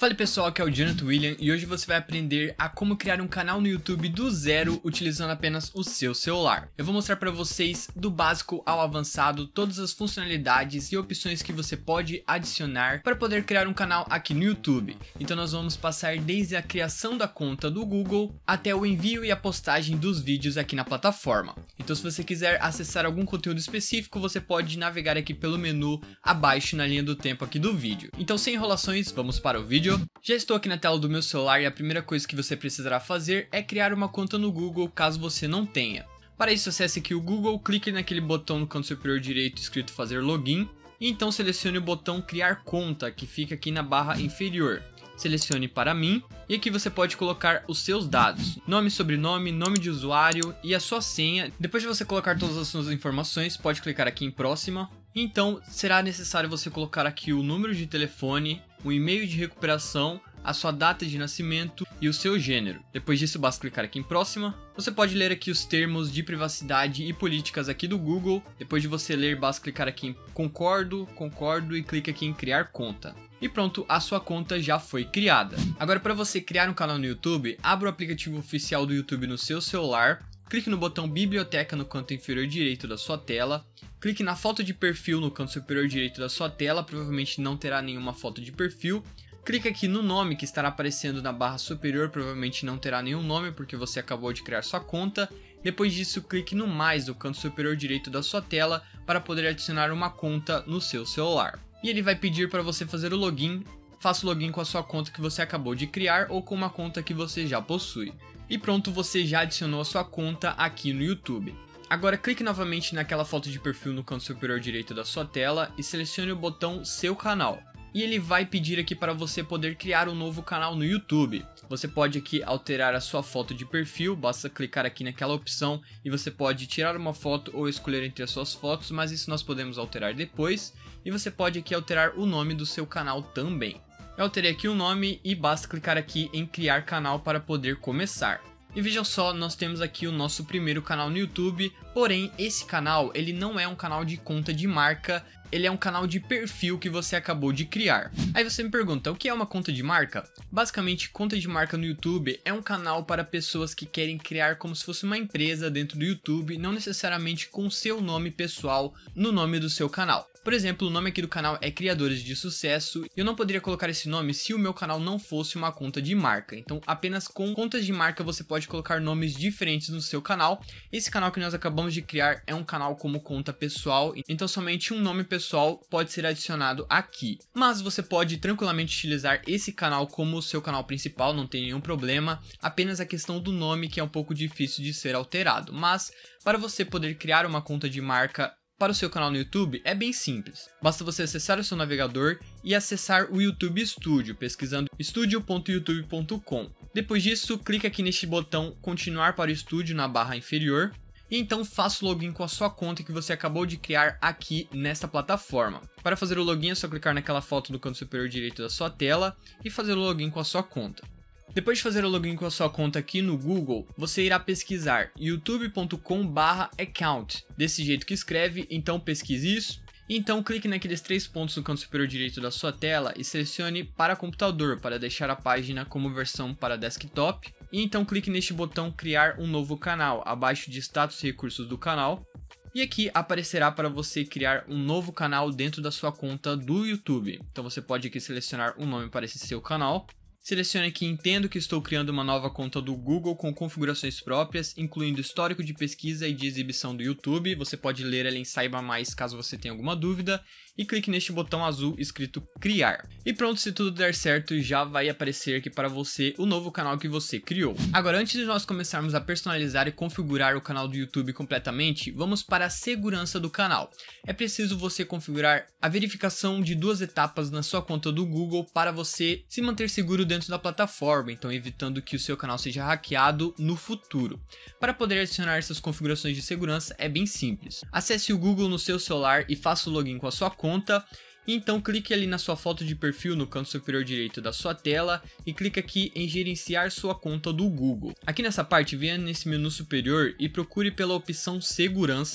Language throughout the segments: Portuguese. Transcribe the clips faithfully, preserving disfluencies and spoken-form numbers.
Fala pessoal, aqui é o Jonathan William e hoje você vai aprender a como criar um canal no YouTube do zero utilizando apenas o seu celular. Eu vou mostrar para vocês do básico ao avançado todas as funcionalidades e opções que você pode adicionar para poder criar um canal aqui no YouTube. Então nós vamos passar desde a criação da conta do Google até o envio e a postagem dos vídeos aqui na plataforma. Então se você quiser acessar algum conteúdo específico, você pode navegar aqui pelo menu abaixo na linha do tempo aqui do vídeo. Então sem enrolações, vamos para o vídeo. Já estou aqui na tela do meu celular e a primeira coisa que você precisará fazer é criar uma conta no Google caso você não tenha. Para isso acesse aqui o Google, clique naquele botão no canto superior direito escrito fazer login e então selecione o botão criar conta que fica aqui na barra inferior. Selecione para mim e aqui você pode colocar os seus dados, nome, sobrenome, nome de usuário e a sua senha. Depois de você colocar todas as suas informações, pode clicar aqui em próxima. Então será necessário você colocar aqui o número de telefone, o e-mail de recuperação, a sua data de nascimento e o seu gênero. Depois disso basta clicar aqui em próxima. Você pode ler aqui os termos de privacidade e políticas aqui do Google. Depois de você ler basta clicar aqui em concordo, concordo e clica aqui em criar conta. E pronto, a sua conta já foi criada. Agora para você criar um canal no YouTube, abra o aplicativo oficial do YouTube no seu celular. Clique no botão biblioteca no canto inferior direito da sua tela. Clique na foto de perfil no canto superior direito da sua tela, provavelmente não terá nenhuma foto de perfil. Clique aqui no nome que estará aparecendo na barra superior, provavelmente não terá nenhum nome porque você acabou de criar sua conta. Depois disso, clique no mais no canto superior direito da sua tela para poder adicionar uma conta no seu celular. E ele vai pedir para você fazer o login. Faça o login com a sua conta que você acabou de criar ou com uma conta que você já possui. E pronto, você já adicionou a sua conta aqui no YouTube. Agora clique novamente naquela foto de perfil no canto superior direito da sua tela e selecione o botão seu canal. E ele vai pedir aqui para você poder criar um novo canal no YouTube. Você pode aqui alterar a sua foto de perfil, basta clicar aqui naquela opção e você pode tirar uma foto ou escolher entre as suas fotos, mas isso nós podemos alterar depois. E você pode aqui alterar o nome do seu canal também. Eu alterei aqui o nome e basta clicar aqui em criar canal para poder começar. E vejam só, nós temos aqui o nosso primeiro canal no YouTube, porém esse canal ele não é um canal de conta de marca, ele é um canal de perfil que você acabou de criar. Aí você me pergunta, o que é uma conta de marca? Basicamente, conta de marca no YouTube é um canal para pessoas que querem criar como se fosse uma empresa dentro do YouTube, não necessariamente com seu nome pessoal no nome do seu canal. Por exemplo, o nome aqui do canal é Criadores de Sucesso e eu não poderia colocar esse nome se o meu canal não fosse uma conta de marca. Então apenas com contas de marca você pode colocar nomes diferentes no seu canal. Esse canal que nós acabamos de criar é um canal como conta pessoal, então somente um nome pessoal pode ser adicionado aqui. Mas você pode tranquilamente utilizar esse canal como o seu canal principal, não tem nenhum problema. Apenas a questão do nome que é um pouco difícil de ser alterado. Mas para você poder criar uma conta de marca para o seu canal no YouTube é bem simples, basta você acessar o seu navegador e acessar o YouTube Studio, pesquisando studio ponto youtube ponto com. Depois disso, clique aqui neste botão continuar para o estúdio na barra inferior e então faça o login com a sua conta que você acabou de criar aqui nesta plataforma. Para fazer o login é só clicar naquela foto no canto superior direito da sua tela e fazer o login com a sua conta. Depois de fazer o login com a sua conta aqui no Google, você irá pesquisar youtube ponto com barra account, desse jeito que escreve, então pesquise isso. Então clique naqueles três pontos no canto superior direito da sua tela e selecione para computador, para deixar a página como versão para desktop. E então clique neste botão criar um novo canal, abaixo de status e recursos do canal. E aqui aparecerá para você criar um novo canal dentro da sua conta do YouTube. Então você pode aqui selecionar um nome para esse seu canal. Selecione aqui entendo que estou criando uma nova conta do Google com configurações próprias, incluindo histórico de pesquisa e de exibição do YouTube. Você pode ler ela em saiba mais caso você tenha alguma dúvida. E clique neste botão azul escrito criar. E pronto, se tudo der certo, já vai aparecer aqui para você o novo canal que você criou. Agora, antes de nós começarmos a personalizar e configurar o canal do YouTube completamente, vamos para a segurança do canal. É preciso você configurar a verificação de duas etapas na sua conta do Google para você se manter seguro dentro da plataforma, então evitando que o seu canal seja hackeado no futuro. Para poder adicionar essas configurações de segurança é bem simples. Acesse o Google no seu celular e faça o login com a sua conta. E então clique ali na sua foto de perfil no canto superior direito da sua tela e clique aqui em gerenciar sua conta do Google. Aqui nessa parte venha nesse menu superior e procure pela opção segurança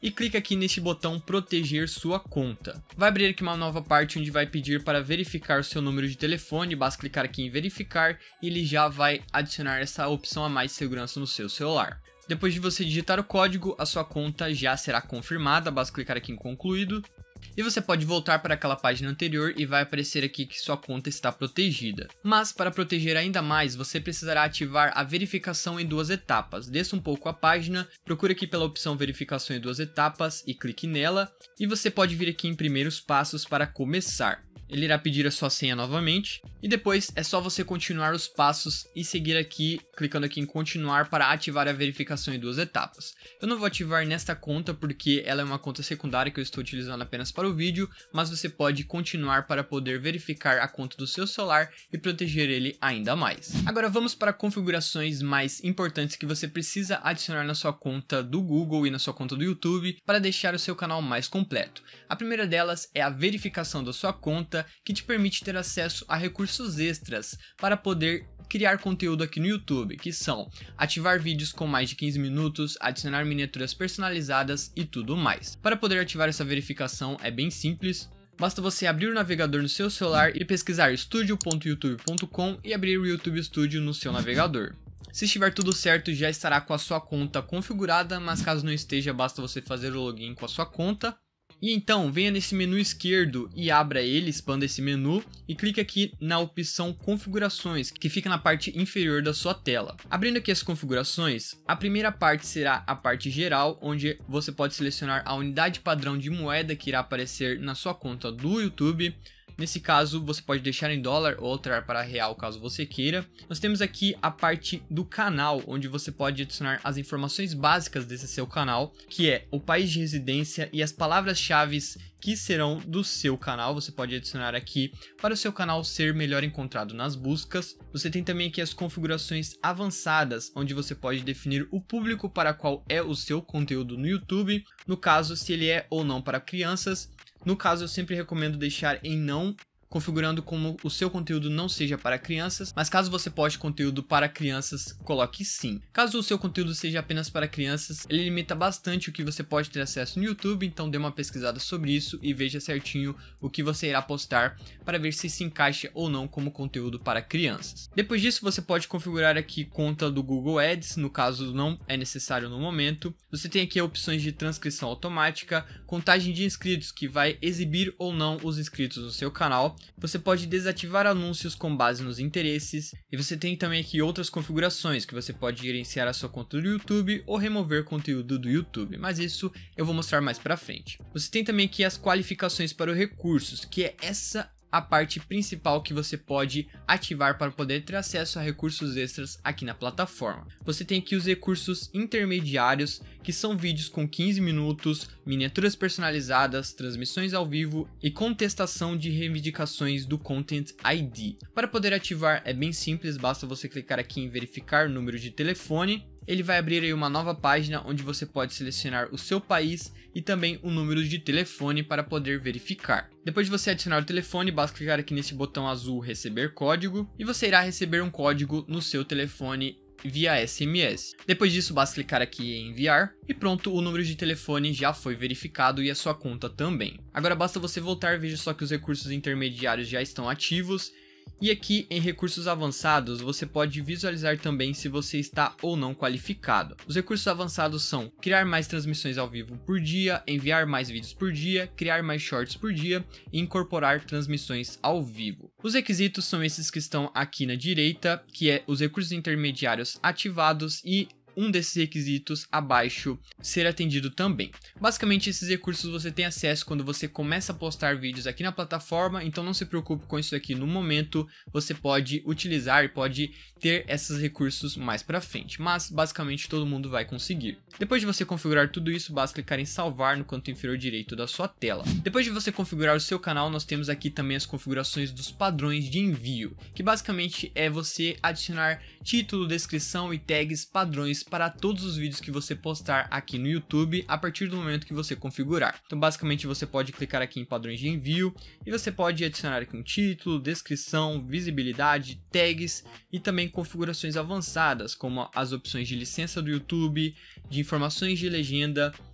e clica aqui neste botão proteger sua conta. Vai abrir aqui uma nova parte onde vai pedir para verificar o seu número de telefone, basta clicar aqui em verificar e ele já vai adicionar essa opção a mais de segurança no seu celular. Depois de você digitar o código, a sua conta já será confirmada, basta clicar aqui em concluído. E você pode voltar para aquela página anterior e vai aparecer aqui que sua conta está protegida. Mas para proteger ainda mais, você precisará ativar a verificação em duas etapas. Desça um pouco a página, procure aqui pela opção verificação em duas etapas e clique nela. E você pode vir aqui em primeiros passos para começar. Ele irá pedir a sua senha novamente e depois é só você continuar os passos e seguir aqui, clicando aqui em continuar para ativar a verificação em duas etapas. Eu não vou ativar nesta conta porque ela é uma conta secundária que eu estou utilizando apenas para o vídeo, mas você pode continuar para poder verificar a conta do seu celular e proteger ele ainda mais. Agora vamos para configurações mais importantes que você precisa adicionar na sua conta do Google e na sua conta do YouTube para deixar o seu canal mais completo. A primeira delas é a verificação da sua conta, que te permite ter acesso a recursos extras para poder criar conteúdo aqui no YouTube, que são ativar vídeos com mais de quinze minutos, adicionar miniaturas personalizadas e tudo mais. Para poder ativar essa verificação é bem simples. Basta você abrir o navegador no seu celular e pesquisar studio ponto youtube ponto com e abrir o YouTube Studio no seu navegador. Se estiver tudo certo, já estará com a sua conta configurada, mas caso não esteja, basta você fazer o login com a sua conta. E então, venha nesse menu esquerdo e abra ele, expanda esse menu e clique aqui na opção configurações, que fica na parte inferior da sua tela. Abrindo aqui as configurações, a primeira parte será a parte geral, onde você pode selecionar a unidade padrão de moeda que irá aparecer na sua conta do YouTube. Nesse caso, você pode deixar em dólar ou alterar para real caso você queira. Nós temos aqui a parte do canal, onde você pode adicionar as informações básicas desse seu canal, que é o país de residência e as palavras-chave que serão do seu canal. Você pode adicionar aqui para o seu canal ser melhor encontrado nas buscas. Você tem também aqui as configurações avançadas, onde você pode definir o público para qual é o seu conteúdo no YouTube, no caso se ele é ou não para crianças. No caso, eu sempre recomendo deixar em não, configurando como o seu conteúdo não seja para crianças, mas caso você poste conteúdo para crianças, coloque sim. Caso o seu conteúdo seja apenas para crianças, ele limita bastante o que você pode ter acesso no YouTube, então dê uma pesquisada sobre isso e veja certinho o que você irá postar para ver se se encaixa ou não como conteúdo para crianças. Depois disso, você pode configurar aqui conta do Google Ads, no caso não é necessário no momento. Você tem aqui opções de transcrição automática, contagem de inscritos que vai exibir ou não os inscritos no seu canal. Você pode desativar anúncios com base nos interesses e você tem também aqui outras configurações que você pode gerenciar a sua conta do YouTube ou remover conteúdo do YouTube, mas isso eu vou mostrar mais pra frente. Você tem também aqui as qualificações para os recursos, que é essa a parte principal que você pode ativar para poder ter acesso a recursos extras aqui na plataforma. Você tem aqui os recursos intermediários, que são vídeos com quinze minutos, miniaturas personalizadas, transmissões ao vivo e contestação de reivindicações do Content I D. Para poder ativar é bem simples, basta você clicar aqui em verificar número de telefone. Ele vai abrir aí uma nova página onde você pode selecionar o seu país e também o número de telefone para poder verificar. Depois de você adicionar o telefone, basta clicar aqui nesse botão azul receber código e você irá receber um código no seu telefone via S M S. Depois disso, basta clicar aqui em enviar e pronto, o número de telefone já foi verificado e a sua conta também. Agora basta você voltar, veja só que os recursos intermediários já estão ativos. E aqui em recursos avançados você pode visualizar também se você está ou não qualificado. Os recursos avançados são criar mais transmissões ao vivo por dia, enviar mais vídeos por dia, criar mais shorts por dia e incorporar transmissões ao vivo. Os requisitos são esses que estão aqui na direita, que é os recursos intermediários ativados e um desses requisitos abaixo ser atendido também. Basicamente, esses recursos você tem acesso quando você começa a postar vídeos aqui na plataforma, então não se preocupe com isso aqui no momento, você pode utilizar e pode ter esses recursos mais pra frente, mas basicamente todo mundo vai conseguir. Depois de você configurar tudo isso, basta clicar em salvar no canto inferior direito da sua tela. Depois de você configurar o seu canal, nós temos aqui também as configurações dos padrões de envio, que basicamente é você adicionar título, descrição e tags padrões para todos os vídeos que você postar aqui no YouTube a partir do momento que você configurar. Então basicamente você pode clicar aqui em padrões de envio e você pode adicionar aqui um título, descrição, visibilidade, tags e também configurações avançadas como as opções de licença do YouTube, de informações de legenda,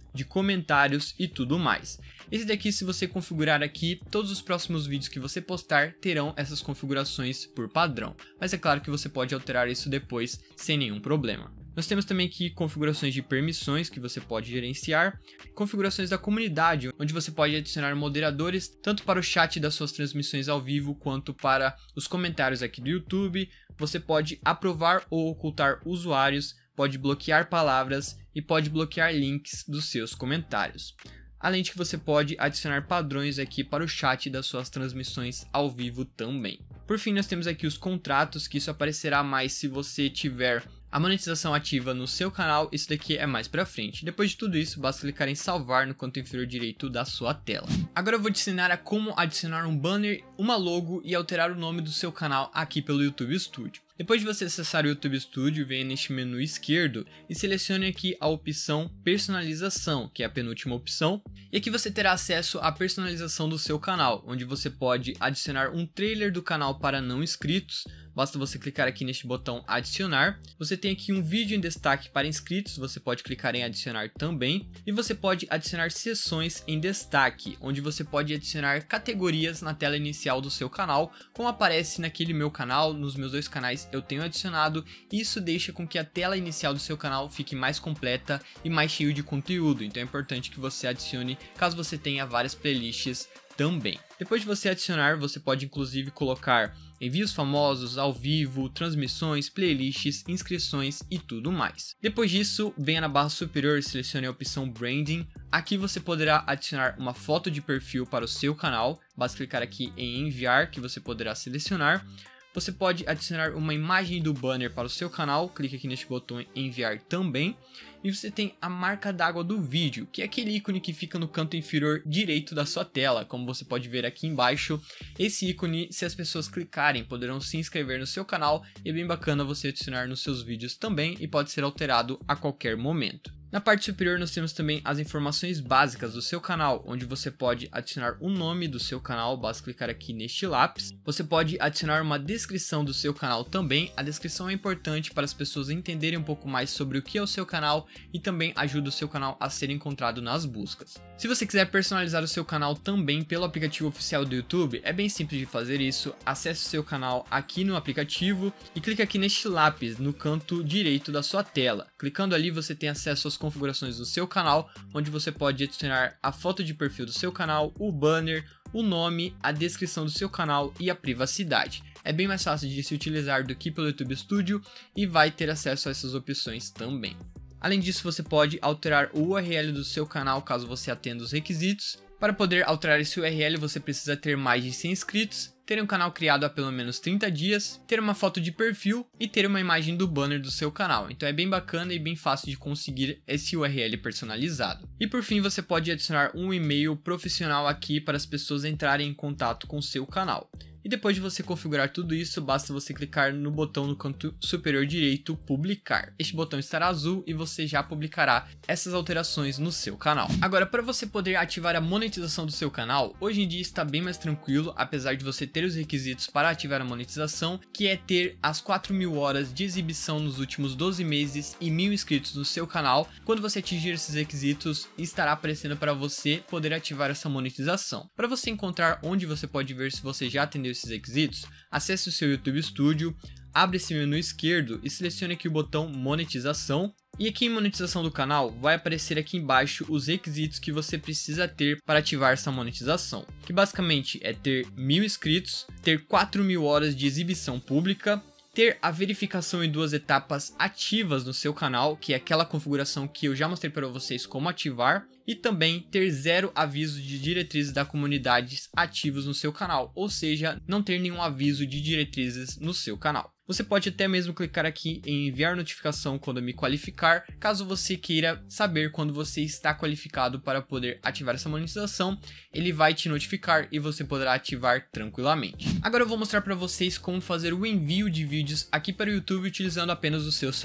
de comentários e tudo mais. Esse daqui, se você configurar aqui, todos os próximos vídeos que você postar terão essas configurações por padrão, mas é claro que você pode alterar isso depois sem nenhum problema. Nós temos também aqui configurações de permissões que você pode gerenciar, configurações da comunidade, onde você pode adicionar moderadores tanto para o chat das suas transmissões ao vivo quanto para os comentários aqui do YouTube. Você pode aprovar ou ocultar usuários, pode bloquear palavras e pode bloquear links dos seus comentários. Além de que você pode adicionar padrões aqui para o chat das suas transmissões ao vivo também. Por fim, nós temos aqui os contratos, que isso aparecerá mais se você tiver a monetização ativa no seu canal. Isso daqui é mais pra frente. Depois de tudo isso, basta clicar em salvar no canto inferior direito da sua tela. Agora eu vou te ensinar a como adicionar um banner, uma logo e alterar o nome do seu canal aqui pelo YouTube Studio. Depois de você acessar o YouTube Studio, venha neste menu esquerdo e selecione aqui a opção personalização, que é a penúltima opção. E aqui você terá acesso à personalização do seu canal, onde você pode adicionar um trailer do canal para não inscritos. Basta você clicar aqui neste botão adicionar. Você tem aqui um vídeo em destaque para inscritos, você pode clicar em adicionar também. E você pode adicionar seções em destaque, onde você pode adicionar categorias na tela inicial do seu canal, como aparece naquele meu canal. Nos meus dois canais eu tenho adicionado. Isso deixa com que a tela inicial do seu canal fique mais completa e mais cheio de conteúdo. Então é importante que você adicione caso você tenha várias playlists também. Depois de você adicionar, você pode inclusive colocar envios famosos, ao vivo, transmissões, playlists, inscrições e tudo mais. Depois disso, venha na barra superior e selecione a opção Branding. Aqui você poderá adicionar uma foto de perfil para o seu canal. Basta clicar aqui em enviar, que você poderá selecionar. Você pode adicionar uma imagem do banner para o seu canal, clique aqui neste botão enviar também. E você tem a marca d'água do vídeo, que é aquele ícone que fica no canto inferior direito da sua tela, como você pode ver aqui embaixo. Esse ícone, se as pessoas clicarem, poderão se inscrever no seu canal, e é bem bacana você adicionar nos seus vídeos também, e pode ser alterado a qualquer momento. Na parte superior nós temos também as informações básicas do seu canal, onde você pode adicionar o nome do seu canal, basta clicar aqui neste lápis. Você pode adicionar uma descrição do seu canal também. A descrição é importante para as pessoas entenderem um pouco mais sobre o que é o seu canal e também ajuda o seu canal a ser encontrado nas buscas. Se você quiser personalizar o seu canal também pelo aplicativo oficial do YouTube, é bem simples de fazer isso. Acesse o seu canal aqui no aplicativo e clique aqui neste lápis no canto direito da sua tela. Clicando ali você tem acesso às configurações do seu canal, onde você pode adicionar a foto de perfil do seu canal, o banner, o nome, a descrição do seu canal e a privacidade. É bem mais fácil de se utilizar do que pelo YouTube Studio e vai ter acesso a essas opções também. Além disso, você pode alterar o U R L do seu canal caso você atenda os requisitos. Para poder alterar esse U R L, você precisa ter mais de cem inscritos, ter um canal criado há pelo menos trinta dias, ter uma foto de perfil e ter uma imagem do banner do seu canal. Então é bem bacana e bem fácil de conseguir esse U R L personalizado. E por fim, você pode adicionar um e-mail profissional aqui para as pessoas entrarem em contato com o seu canal. E depois de você configurar tudo isso, basta você clicar no botão no canto superior direito, publicar. Este botão estará azul e você já publicará essas alterações no seu canal. Agora, para você poder ativar a monetização do seu canal, hoje em dia está bem mais tranquilo, apesar de você ter os requisitos para ativar a monetização, que é ter as quatro mil horas de exibição nos últimos doze meses e mil inscritos no seu canal. Quando você atingir esses requisitos, estará aparecendo para você poder ativar essa monetização. Para você encontrar onde você pode ver se você já atendeu esses requisitos, acesse o seu YouTube Studio, abre esse menu esquerdo e selecione aqui o botão monetização. E aqui em monetização do canal vai aparecer aqui embaixo os requisitos que você precisa ter para ativar essa monetização, que basicamente é ter mil inscritos, ter quatro mil horas de exibição pública, ter a verificação em duas etapas ativas no seu canal, que é aquela configuração que eu já mostrei para vocês como ativar, e também ter zero aviso de diretrizes da comunidade ativos no seu canal, ou seja, não ter nenhum aviso de diretrizes no seu canal. Você pode até mesmo clicar aqui em enviar notificação quando eu me qualificar, caso você queira saber quando você está qualificado para poder ativar essa monetização, ele vai te notificar e você poderá ativar tranquilamente. Agora eu vou mostrar para vocês como fazer o envio de vídeos aqui para o YouTube utilizando apenas o seu celular.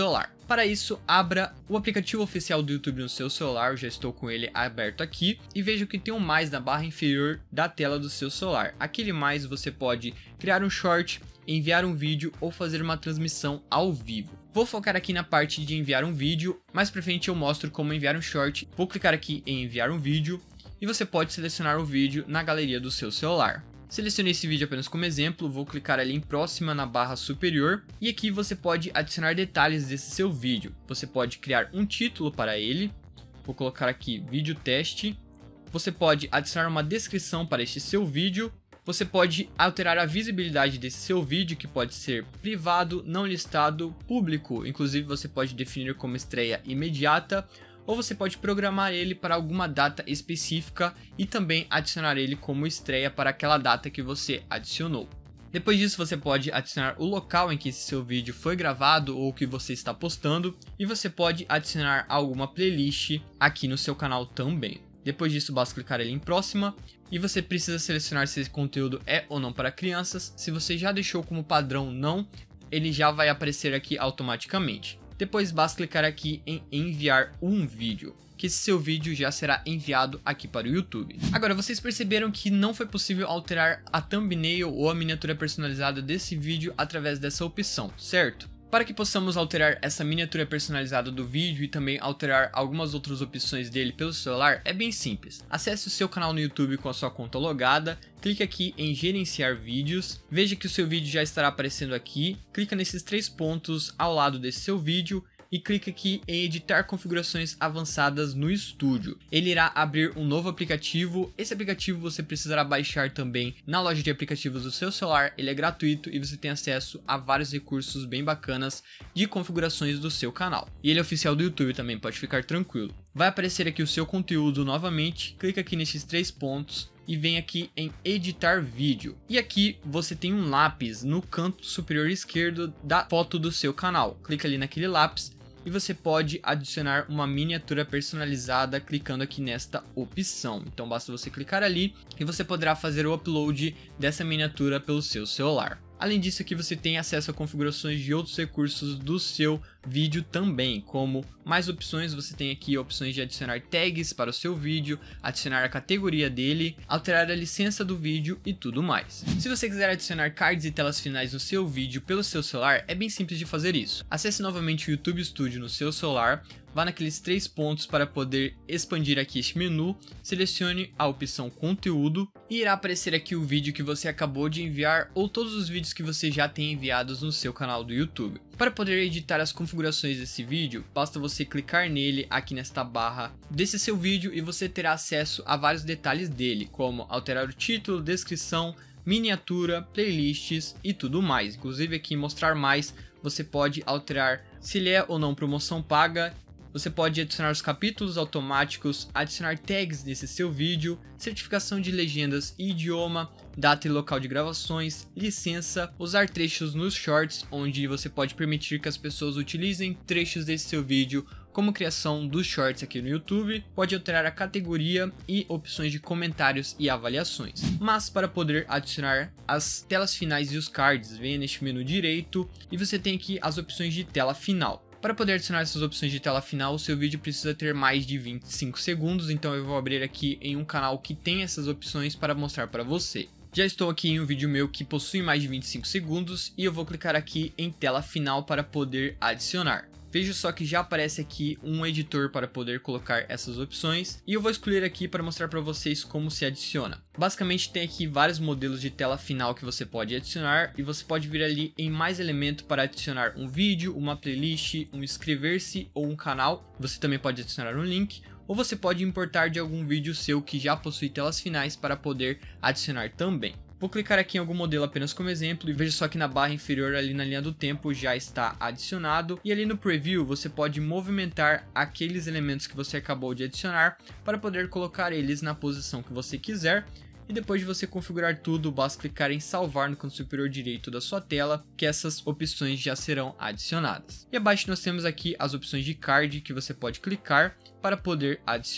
Para isso, abra o aplicativo oficial do YouTube no seu celular, eu já estou com ele aberto aqui, e veja que tem um mais na barra inferior da tela do seu celular. Aquele mais você pode criar um short, enviar um vídeo ou fazer uma transmissão ao vivo. Vou focar aqui na parte de enviar um vídeo, mais pra frente eu mostro como enviar um short. Vou clicar aqui em enviar um vídeo e você pode selecionar o vídeo na galeria do seu celular. Selecionei esse vídeo apenas como exemplo, vou clicar ali em próxima na barra superior e aqui você pode adicionar detalhes desse seu vídeo. Você pode criar um título para ele, vou colocar aqui vídeo teste. Você pode adicionar uma descrição para este seu vídeo. Você pode alterar a visibilidade desse seu vídeo, que pode ser privado, não listado, público. Inclusive você pode definir como estreia imediata, ou você pode programar ele para alguma data específica e também adicionar ele como estreia para aquela data que você adicionou. Depois disso você pode adicionar o local em que esse seu vídeo foi gravado ou que você está postando, e você pode adicionar alguma playlist aqui no seu canal também. Depois disso basta clicar ali em próxima e você precisa selecionar se esse conteúdo é ou não para crianças. Se você já deixou como padrão não, ele já vai aparecer aqui automaticamente. Depois basta clicar aqui em enviar um vídeo, que esse seu vídeo já será enviado aqui para o YouTube. Agora vocês perceberam que não foi possível alterar a thumbnail ou a miniatura personalizada desse vídeo através dessa opção, certo? Para que possamos alterar essa miniatura personalizada do vídeo e também alterar algumas outras opções dele pelo celular, é bem simples. Acesse o seu canal no YouTube com a sua conta logada, clique aqui em gerenciar vídeos, veja que o seu vídeo já estará aparecendo aqui, clica nesses três pontos ao lado desse seu vídeo e clique aqui em editar configurações avançadas no estúdio. Ele irá abrir um novo aplicativo. Esse aplicativo você precisará baixar também na loja de aplicativos do seu celular. Ele é gratuito e você tem acesso a vários recursos bem bacanas de configurações do seu canal. E ele é oficial do YouTube também, pode ficar tranquilo. Vai aparecer aqui o seu conteúdo novamente, clica aqui nesses três pontos e vem aqui em editar vídeo. E aqui você tem um lápis no canto superior esquerdo da foto do seu canal. Clica ali naquele lápis e você pode adicionar uma miniatura personalizada clicando aqui nesta opção. Então basta você clicar ali e você poderá fazer o upload dessa miniatura pelo seu celular. Além disso, aqui você tem acesso a configurações de outros recursos do seu vídeo também, como mais opções. Você tem aqui opções de adicionar tags para o seu vídeo, adicionar a categoria dele, alterar a licença do vídeo e tudo mais. Se você quiser adicionar cards e telas finais no seu vídeo pelo seu celular, é bem simples de fazer isso. Acesse novamente o YouTube Studio no seu celular, vá naqueles três pontos para poder expandir aqui este menu, selecione a opção conteúdo e irá aparecer aqui o vídeo que você acabou de enviar ou todos os vídeos que você já tem enviados no seu canal do YouTube. Para poder editar as configurações desse vídeo, basta você clicar nele aqui nesta barra desse seu vídeo e você terá acesso a vários detalhes dele, como alterar o título, descrição, miniatura, playlists e tudo mais. Inclusive aqui em mostrar mais, você pode alterar se ele é ou não promoção paga. Você pode adicionar os capítulos automáticos, adicionar tags nesse seu vídeo, certificação de legendas e idioma, data e local de gravações, licença, usar trechos nos shorts, onde você pode permitir que as pessoas utilizem trechos desse seu vídeo como criação dos shorts aqui no YouTube, pode alterar a categoria e opções de comentários e avaliações. Mas para poder adicionar as telas finais e os cards, venha neste menu direito e você tem aqui as opções de tela final. Para poder adicionar essas opções de tela final, o seu vídeo precisa ter mais de vinte e cinco segundos, então eu vou abrir aqui em um canal que tem essas opções para mostrar para você. Já estou aqui em um vídeo meu que possui mais de vinte e cinco segundos e eu vou clicar aqui em tela final para poder adicionar. Veja só que já aparece aqui um editor para poder colocar essas opções e eu vou escolher aqui para mostrar para vocês como se adiciona. Basicamente tem aqui vários modelos de tela final que você pode adicionar e você pode vir ali em mais elemento para adicionar um vídeo, uma playlist, um inscrever-se ou um canal. Você também pode adicionar um link ou você pode importar de algum vídeo seu que já possui telas finais para poder adicionar também. Vou clicar aqui em algum modelo apenas como exemplo e veja só que na barra inferior ali na linha do tempo já está adicionado e ali no preview você pode movimentar aqueles elementos que você acabou de adicionar para poder colocar eles na posição que você quiser. E depois de você configurar tudo, basta clicar em salvar no canto superior direito da sua tela, que essas opções já serão adicionadas. E abaixo nós temos aqui as opções de card que você pode clicar para poder adicionar.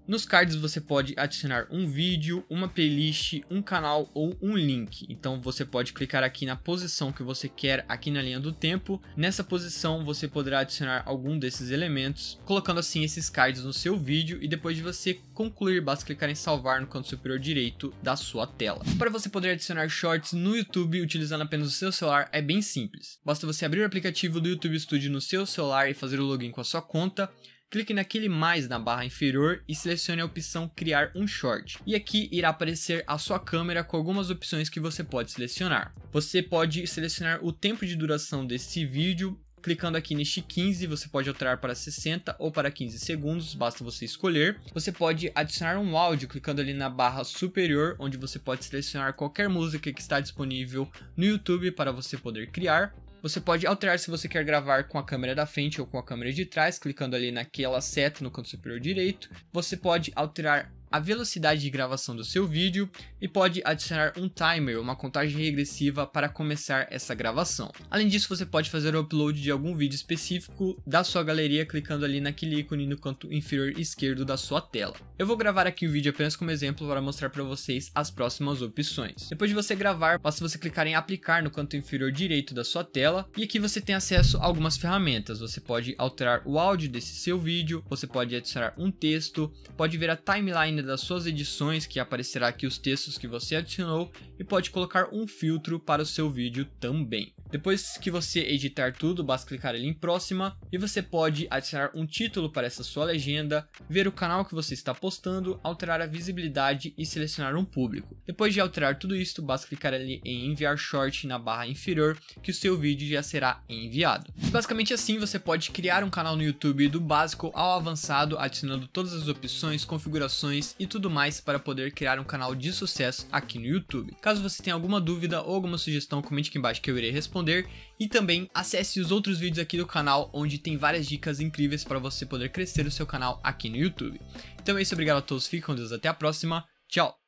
Nos cards você pode adicionar um vídeo, uma playlist, um canal ou um link. Então você pode clicar aqui na posição que você quer aqui na linha do tempo. Nessa posição você poderá adicionar algum desses elementos, colocando assim esses cards no seu vídeo, e depois de você concluir, basta clicar em salvar no canto superior direito da sua tela. Para você poder adicionar shorts no YouTube utilizando apenas o seu celular é bem simples. Basta você abrir o aplicativo do YouTube Studio no seu celular e fazer o login com a sua conta. Clique naquele mais na barra inferior e selecione a opção criar um short. E aqui irá aparecer a sua câmera com algumas opções que você pode selecionar. Você pode selecionar o tempo de duração desse vídeo. Clicando aqui neste quinze, você pode alterar para sessenta ou para quinze segundos, basta você escolher. Você pode adicionar um áudio clicando ali na barra superior, onde você pode selecionar qualquer música que está disponível no YouTube para você poder criar. Você pode alterar se você quer gravar com a câmera da frente ou com a câmera de trás, clicando ali naquela seta no canto superior direito. Você pode alterar a velocidade de gravação do seu vídeo e pode adicionar um timer, uma contagem regressiva para começar essa gravação. Além disso, você pode fazer o upload de algum vídeo específico da sua galeria clicando ali naquele ícone no canto inferior esquerdo da sua tela. Eu vou gravar aqui o vídeo apenas como exemplo para mostrar para vocês as próximas opções. Depois de você gravar, basta você clicar em aplicar no canto inferior direito da sua tela, e aqui você tem acesso a algumas ferramentas. Você pode alterar o áudio desse seu vídeo, você pode adicionar um texto, pode ver a timeline das suas edições, que aparecerá aqui os textos que você adicionou, e pode colocar um filtro para o seu vídeo também. Depois que você editar tudo, basta clicar ali em próxima e você pode adicionar um título para essa sua legenda, ver o canal que você está postando, alterar a visibilidade e selecionar um público. Depois de alterar tudo isso, basta clicar ali em enviar short na barra inferior, que o seu vídeo já será enviado. Basicamente assim você pode criar um canal no YouTube do básico ao avançado, adicionando todas as opções, configurações e tudo mais para poder criar um canal de sucesso aqui no YouTube. Caso você tenha alguma dúvida ou alguma sugestão, comente aqui embaixo que eu irei responder, e também acesse os outros vídeos aqui do canal, onde tem várias dicas incríveis para você poder crescer o seu canal aqui no YouTube. Então é isso, obrigado a todos, fiquem com Deus, até a próxima, tchau!